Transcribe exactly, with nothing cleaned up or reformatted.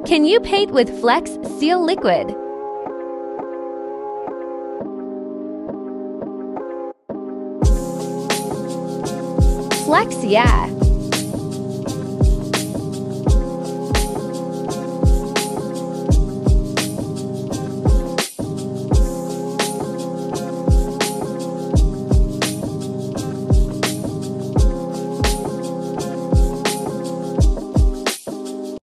Can you paint with Flex Seal Liquid? Flex, yeah.